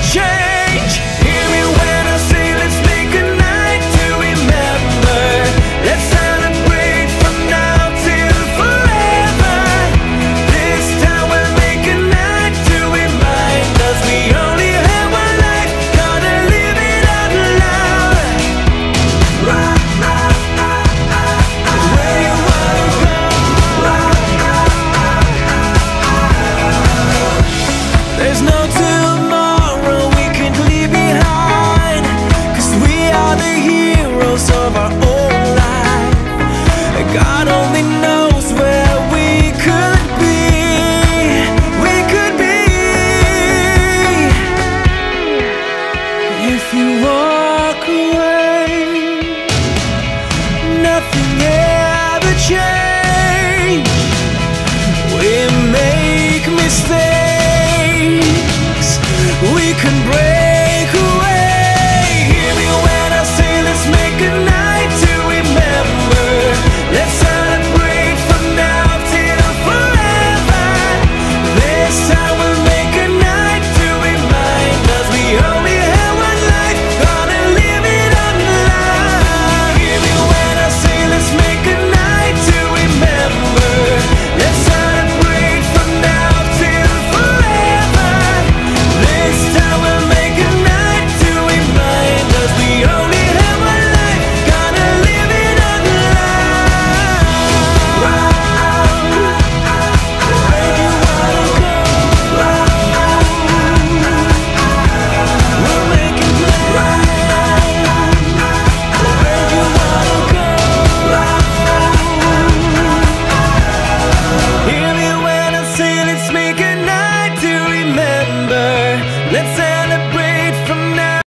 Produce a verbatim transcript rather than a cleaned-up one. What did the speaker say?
change. Hear me when I say let's make a night to remember. Let's celebrate from now till forever. This time we'll make a night to remind us we only have one life, gotta live it out loud. Where you wanna go? There's no tomorrow we can leave behind, 'cause we are the heroes of our own life. God only knows where we could be, we could be. If you walk away, nothing ever changed. We make mistakes, we can break